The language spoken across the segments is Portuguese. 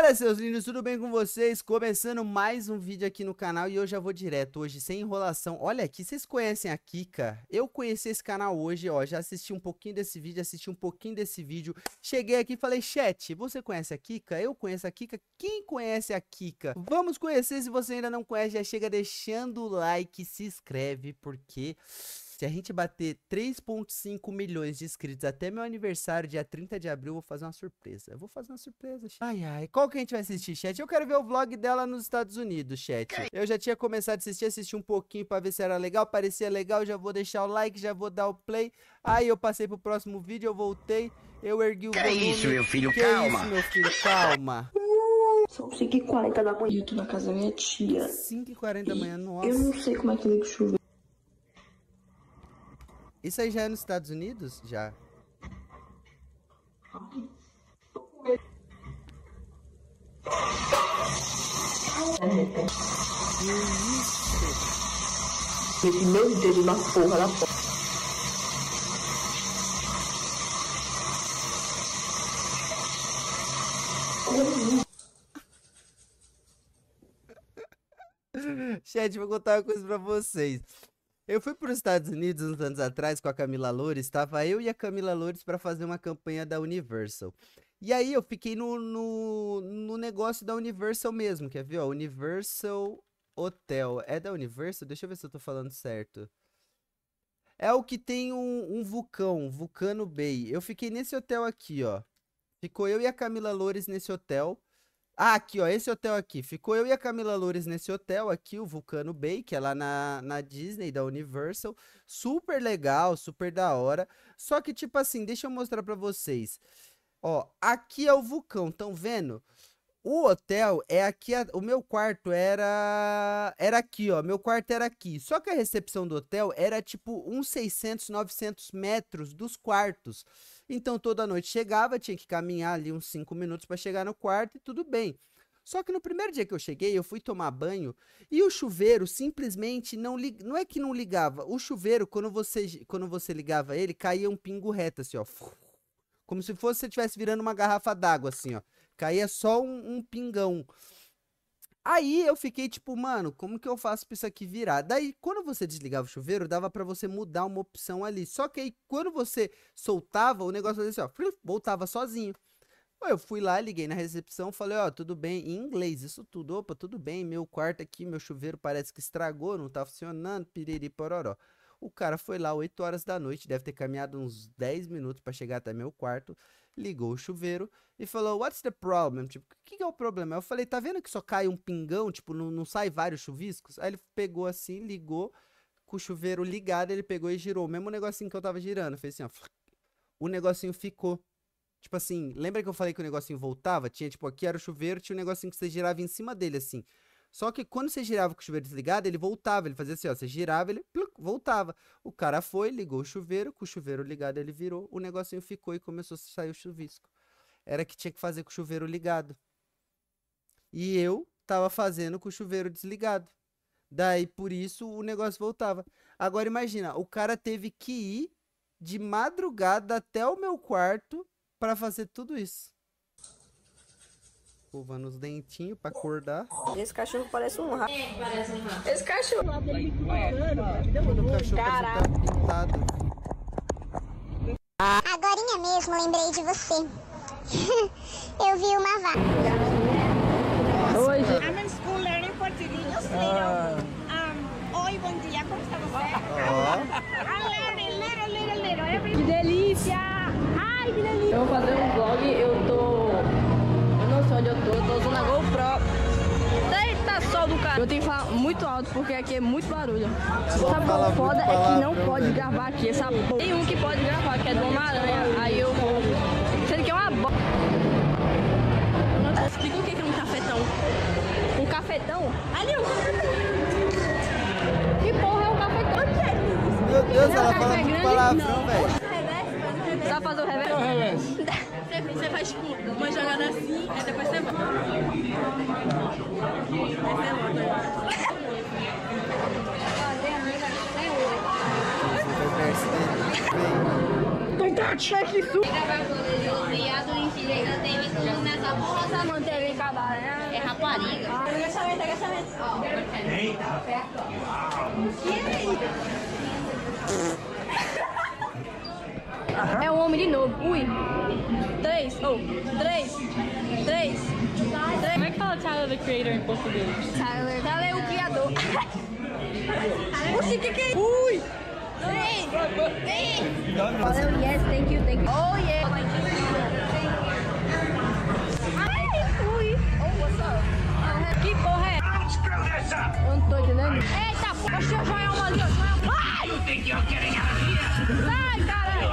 Fala, seus lindos, tudo bem com vocês? Começando mais um vídeo aqui no canal e eu já vou direto hoje, sem enrolação. Olha aqui, vocês conhecem a Kika? Eu conheci esse canal hoje, ó, já assisti um pouquinho desse vídeo, Cheguei aqui e falei, chat, você conhece a Kika? Eu conheço a Kika. Quem conhece a Kika? Vamos conhecer, se você ainda não conhece, já chega deixando o like, se inscreve, porque... se a gente bater 3,5 milhões de inscritos até meu aniversário, dia 30 de abril, eu vou fazer uma surpresa. Chat. Ai, ai. Qual que a gente vai assistir, chat? Eu quero ver o vlog dela nos Estados Unidos, chat. Eu já tinha começado a assistir um pouquinho pra ver se era legal. Parecia legal, já vou deixar o like, já vou dar o play. Aí eu passei pro próximo vídeo, eu voltei. Eu ergui o volume. Que isso, meu filho? Que calma. Isso, meu filho? Calma. São 5h40 da manhã, eu tô na casa da minha tia. 5h40 da manhã, nossa. Eu não sei como é que liga o chuveiro. Isso aí já é nos Estados Unidos? Já. Que isso? Esse meu dedo na porra da porta. Chat, vou contar uma coisa pra vocês. Eu fui para os Estados Unidos uns anos atrás com a Camila Loures, estava eu e a Camila Loures para fazer uma campanha da Universal. E aí eu fiquei no negócio da Universal mesmo, quer ver? Ó, Universal Hotel. É da Universal? Deixa eu ver se eu tô falando certo. É o que tem um vulcão, Vulcano Bay. Eu fiquei nesse hotel aqui, ó. Ficou eu e a Camila Loures nesse hotel. Ah, aqui, ó, esse hotel aqui. Ficou eu e a Camila Loures nesse hotel aqui, o Vulcano Bay, que é lá na Disney, da Universal. Super legal, super da hora. Só que, tipo assim, deixa eu mostrar pra vocês. Ó, aqui é o vulcão, tão vendo? O hotel é aqui, o meu quarto era aqui, ó, meu quarto era aqui. Só que a recepção do hotel era tipo uns 600, 900 metros dos quartos. Então toda noite chegava, tinha que caminhar ali uns 5 minutos para chegar no quarto e tudo bem. Só que no primeiro dia que eu cheguei, eu fui tomar banho e o chuveiro simplesmente não é que não ligava. O chuveiro, quando você ligava ele, caía um pingo reto assim, ó. Como se fosse você estivesse virando uma garrafa d'água assim, ó. Caía só um pingão. Aí eu fiquei tipo, mano, como que eu faço pra isso aqui virar? Daí, quando você desligava o chuveiro, dava pra você mudar uma opção ali. Só que aí, quando você soltava, o negócio fazia assim, ó, voltava sozinho. Eu fui lá, liguei na recepção, falei, ó, tudo bem, em inglês, isso tudo. Opa, tudo bem, meu quarto aqui, meu chuveiro parece que estragou, não tá funcionando, piriri pororó. O cara foi lá 8 horas da noite, deve ter caminhado uns 10 minutos pra chegar até meu quarto, ligou o chuveiro e falou, what's the problem? Tipo, o que é o problema? Eu falei, tá vendo que só cai um pingão, tipo, não sai vários chuviscos? Aí ele pegou assim, ligou, com o chuveiro ligado, ele pegou e girou, o mesmo negocinho que eu tava girando, fez assim, ó, o negocinho ficou. Tipo assim, lembra que eu falei que o negocinho voltava? Tinha, tipo, aqui era o chuveiro, tinha um negocinho que você girava em cima dele, assim. Só que quando você girava com o chuveiro desligado, ele voltava, ele fazia assim, ó, você girava, ele voltava. O cara foi, ligou o chuveiro, com o chuveiro ligado ele virou, o negocinho ficou e começou a sair o chuvisco. Era que tinha que fazer com o chuveiro ligado. E eu tava fazendo com o chuveiro desligado. Daí, por isso, o negócio voltava. Agora, imagina, o cara teve que ir de madrugada até o meu quarto pra fazer tudo isso. Escovando os dentinhos pra acordar. Esse cachorro parece um rato. Parece um rato. Esse cachorro. Quando o cachorro parece que tá pintado. Agorinha mesmo, lembrei de você. Eu vi uma vaca. Oi, gente. I'm in school learning Portuguese. Oi, bom dia, como está você? I'm learning little every... Que delícia! Ai, que delícia! Eu vou fazer um vlog, eu não sei onde eu tô usando a GoPro. Eita, sol do cara! Eu tenho que falar muito alto porque aqui é muito barulho. Sabe qual foda? É que não pode gravar aqui. Essa porra. Tem um que pode gravar, que é do Homem-Aranha. Aí eu vou. Sendo que é uma bosta. Explica o que é um cafetão. Um cafetão? Ali, um cafetão. Que porra é um cafetão? Meu Deus, ela fala muito palavrão, velho. Você vai fazer o reverso? Você faz tipo uma jogada assim, aí depois você volta. Não tá cheio de suco. Gravar o poder de criado em filha ainda tem tudo nessa porra, manteve cabaré. É rapariga. Agachamento. Eita! É um homem de novo. Ui. 3. Como é que fala Tyler, the Creator, em português? Tyler é o criador. Oxi, que é isso? Ui. 3. Valeu, yes, thank you. Oh, yeah. Ai, ui. Oh, what's up? Que porra é? Eu não tô entendendo. Eita, porra, deixa eu jogar uma ali, ó. Ai! Sai, caralho!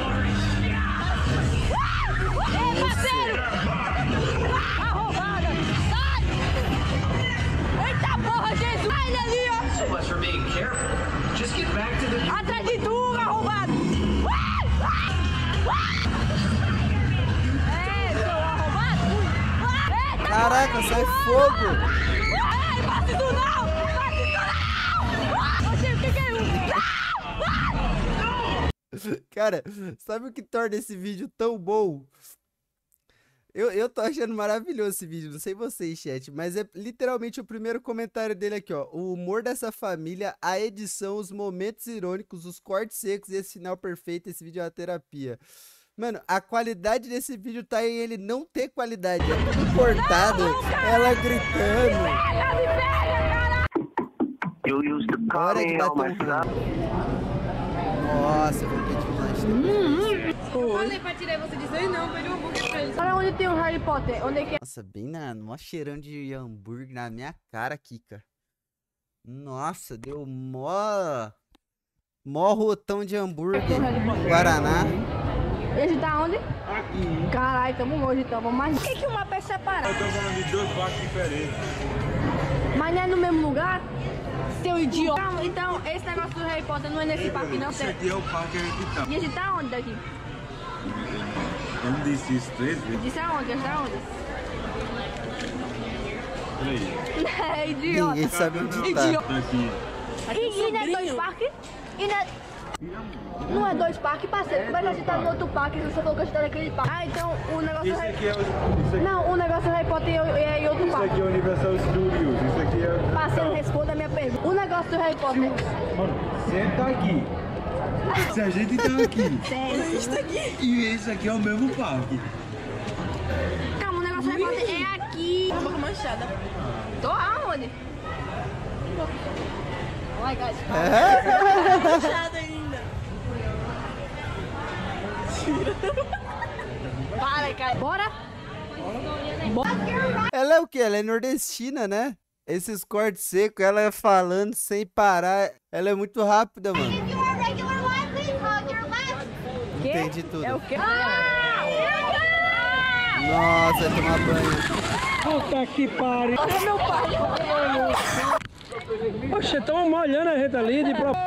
Ei, parceiro! Arrombada! Sai! Eita, porra, Jesus! Sai ele ali, ó! Atrás de tu, arrombado! É, seu arrombado! Eita, Caraca, sai fogo! Ei, faça isso não! Oxi, o que é isso? Cara, sabe o que torna esse vídeo tão bom? Eu tô achando maravilhoso esse vídeo, não sei vocês, chat, mas é literalmente o primeiro comentário dele aqui, ó. O humor dessa família, a edição, os momentos irônicos, os cortes secos e esse final perfeito, esse vídeo é uma terapia. Mano, a qualidade desse vídeo tá em ele não ter qualidade, é tudo cortado, ela gritando. Hora de bater um rango. Nossa, eu vou pedir um lanche também. Eu falei pra tirar você dizer não, pedi um hambúrguer pra eles. Olha onde tem o Harry Potter, onde é que é? Nossa, bem mó cheirão de hambúrguer na minha cara, Kika. Nossa, deu mó rotão de hambúrguer. Guaraná. E a gente tá onde? Aqui. Caralho, tamo longe então, vamos mais. Por que uma peça separada? Eu tô falando de dois parques diferentes. Mas não é no mesmo lugar? Seu idiota. Então, esse negócio do Harry Potter não é nesse parque não, Esse aqui é o parque que a gente tá. E a gente tá onde daqui? Eu não disse isso 3 vezes. Disse aonde? A gente tá onde? Peraí. É idiota. Ninguém sabe onde tá. Idiota. Tá aqui. E não é dois parques? E não é dois parques, parceiro. Mas a gente tá no outro parque, você falou que a gente tá naquele parque. Ah, então o negócio Esse do aqui é o... Não, o negócio do Harry Potter é em outro Isso parque. aqui é o Universal Studios. Isso aqui é... Parceiro, responda a minha pergunta. O negócio do Harry Potter. Mano, senta aqui. Se a gente tá aqui. Sério? E esse aqui é o mesmo parque. Calma, o negócio do Harry Potter é aqui. Uma boca manchada. Tô aonde? Oi, guys. Manchada ainda. Para, cara. Bora? Ela é o quê? Ela é nordestina, né? Esses cortes secos, ela falando sem parar. Ela é muito rápida, mano. If you are regular line, please hug your left. Quê? Entendi tudo. É o quê? Nossa, vai tomar banho. Puta que pariu! Olha meu pai. Poxa, estão molhando a gente ali de pro...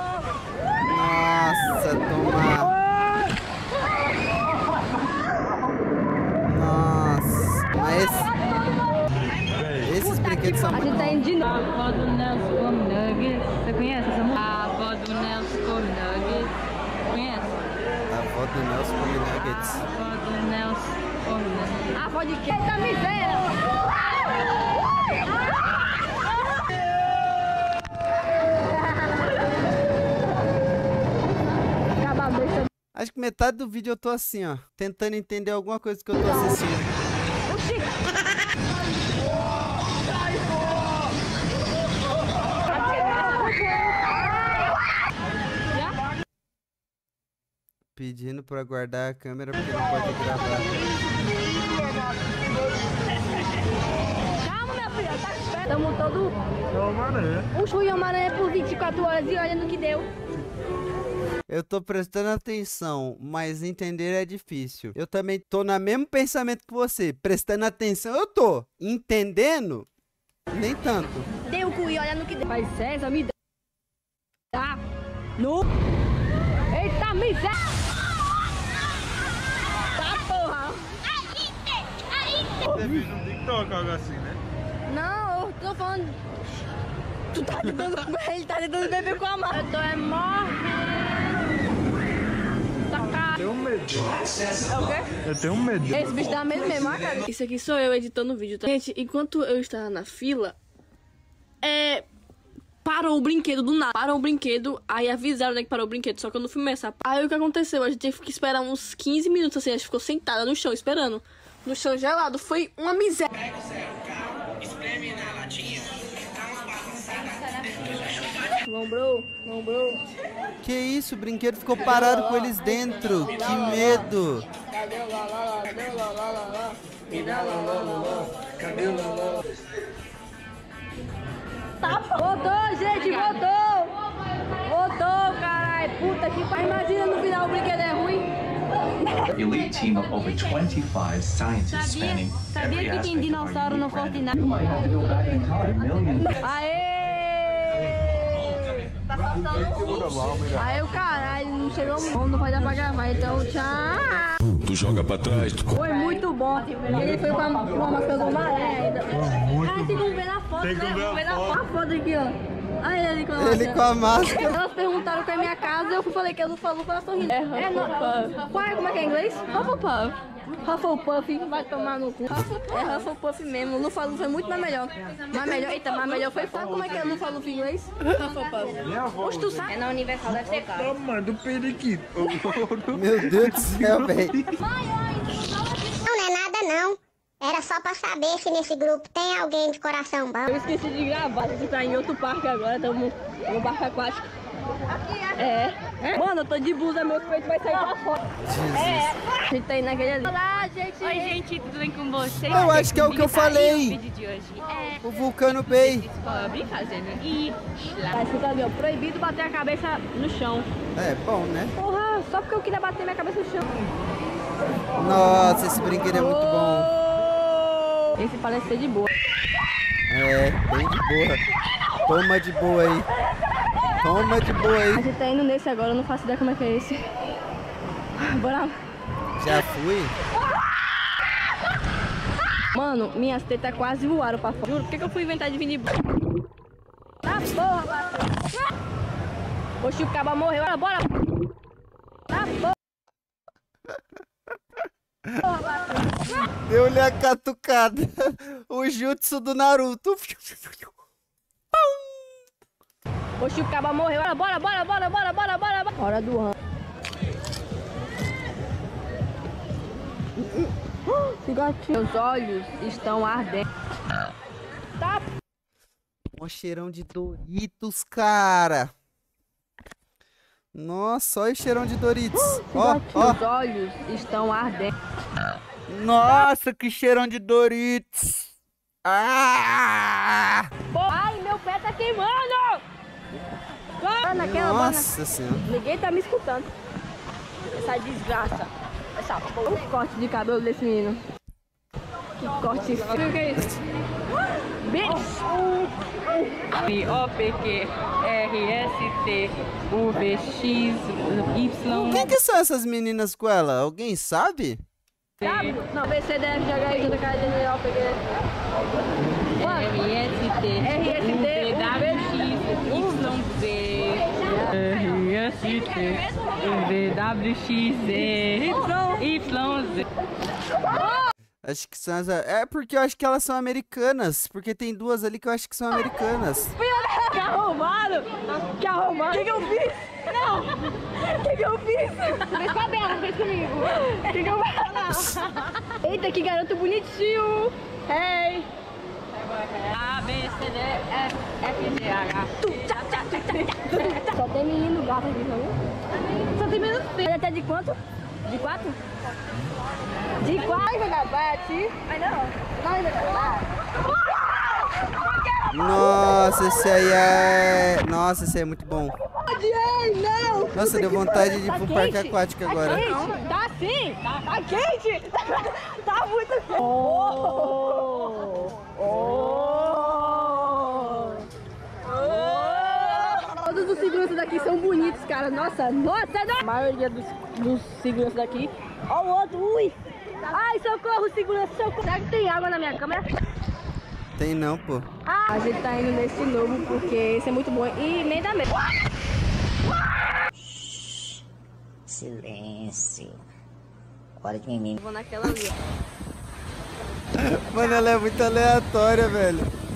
Nossa, tomar. Nossa, mas esses brinquedos são A gente tá indo de novo. A avó do Nelson come nuggets. Você conhece essa música? A avó do Nelson come nuggets. Conhece? a avó do Nelson come nuggets. A avó do Nelson come nuggets. A avó de quê? Eita miséria! Acaba a besta. Acho que metade do vídeo eu tô assim, ó, tentando entender alguma coisa que eu tô assistindo. Oxi! Pedindo pra guardar a câmera porque não pode gravar. Calma, minha filha, tá esperto. Tamo todo... É o Mané. Fui Homem-Aranha por 24 horas e olha no que deu. Eu tô prestando atenção, mas entender é difícil. Eu também tô no mesmo pensamento que você. Prestando atenção, eu tô. Entendendo? Nem tanto. Deu o cu e olha no que deu. Vai, César, me dá. No... Eita, miséria! Tá, porra! Você viu no TikTok algo assim, né? Não, eu tô falando... Tu tá tentando... Ele tá tentando beber com a mão. Eu tô morrendo. Tá cá. tenho medo. É o quê? Eu tenho medo. Esse bicho dá medo mesmo, cara. Isso aqui sou eu editando o vídeo, tá? Gente, enquanto eu estava na fila, parou o brinquedo do nada. Parou o brinquedo, aí avisaram, né, que parou o brinquedo, só que eu não filmei essa parte. Aí o que aconteceu? A gente teve que esperar uns 15 minutos, assim, a gente ficou sentada no chão, esperando. No chão gelado, foi uma miséria. Lombrou. Que isso, o brinquedo ficou parado com eles dentro. Que medo. Cadê o Loló? Voltou, gente, voltou, caralho. Puta que pariu. Imagina no final o brinquedo é ruim. Elite team of over 25 scientists spanning every Sabia que tem aspect of dinossauro our no new brand. Fortnite? You might have to go back in time millions. Aê! Aí o caralho, não chegou muito. Não vai dar pra gravar, então tchau. Tu joga pra trás. Foi muito bom. Ele foi com a máscara do maré ainda. Ah, tem como ver na foto, né? Vamos ver na foto. A foto aqui, ó. Aí ele com a máscara. Ele com a máscara. Elas perguntaram qual é a minha casa, eu falei que eu não falo pra elas sorrindo. Qual é, como é que é em inglês? Hufflepuff. Hufflepuff, vai tomar no cu. É Hufflepuff mesmo. Lufa-Lufa foi muito mais melhor. Mais melhor foi fácil. Como é que é Lufa-Lufa em inglês? Hufflepuff. Poxa, tu sabe? É na Universal, deve ser caro. Toma, do periquito. Meu Deus do céu, velho. Não é nada não. Era só pra saber se nesse grupo tem alguém de coração bom. Eu esqueci de gravar. A gente tá em outro parque agora. Estamos no parque aquático. Mano, eu tô de blusa, meu peito vai sair pra fora. A gente tá indo naquele ali. Olá, gente. Oi, gente, tudo bem com vocês? Eu acho que é o que eu falei. O vídeo de hoje O Vulcano Bay. descobre fazendo isla. Tá escrito ali, ó. Proibido bater a cabeça no chão. É bom, né? Porra, só porque eu queria bater minha cabeça no chão. Nossa, esse brinquedo é muito bom. Esse parece ser de boa. É, bem de boa. Toma de boa aí. Toma de boa A aí. gente tá indo nesse agora, eu não faço ideia como é que é esse. Bora. Já fui? Mano, minhas tetas quase voaram pra fora. Juro, por que eu fui inventar de vir de... Tá porra, patrão. Oxi, o caba morreu. Bora. Tá porra. Deu-lhe a catucada. O jutsu do Naruto. Oxi, o caba morreu. Bora. Hora do ano. Meus olhos estão ardendo. Tá. Mó cheirão de Doritos, cara. Nossa, olha o cheirão de Doritos. Ó. Meus olhos estão ardendo. Nossa, que cheirão de Doritos. Ah! Ai, meu pé tá queimando! Nossa senhora. Ninguém tá me escutando. Essa desgraça. Essa porra. O corte de cabelo desse menino. Que corte feio. O que é isso? O-P-Q R-S-T U-V-X Y Quem que são essas meninas com ela? Alguém sabe? Sabe? Não, B, C, D, F, G, H, I, J, K, L, M, N, O, P, Q, R-S-T U-V-W-X Y-Z. Acho que são as... É porque eu acho que elas são americanas. Porque tem duas ali que eu acho que são americanas. Que arrombado! Que arrombado! O que eu fiz? Não! O que eu fiz? Fez com a Bela, fez comigo. O que eu fiz? Eita, que garoto bonitinho! Hey! A, B, C, D, F, F, G, H. Só tem menino gato aqui, sabe? Só tem menino feio. Ele até de quanto? De 4? De 4? Ai, jogar bate. Ai, não. Não, jogar. Nossa, esse aí é... Nossa, esse aí é muito bom. Não! Nossa, deu vontade de ir pro parque aquático agora. Tá sim! Tá quente! Tá muito quente! Todos os seguranças daqui são bonitos, cara. Nossa! A maioria dos seguranças daqui. Ó o outro, ui! Ai, socorro, segurança, socorro! Será que tem água na minha câmera? Tem não, pô. A gente tá indo nesse novo porque esse é muito bom e meio da mesa. Silêncio. Hora de mimimi. Vou naquela ali. Mano, ela é muito aleatória, velho.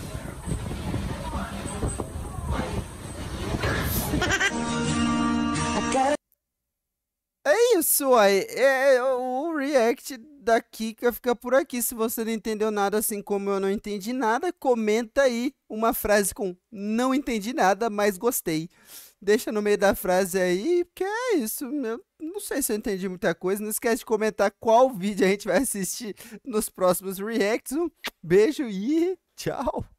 É isso aí. O react da Kika fica por aqui. Se você não entendeu nada, assim como eu não entendi nada, comenta aí uma frase com não entendi nada, mas gostei. Deixa no meio da frase aí, porque é isso. Eu não sei se eu entendi muita coisa. Não esquece de comentar qual vídeo a gente vai assistir nos próximos reacts. Um beijo e tchau.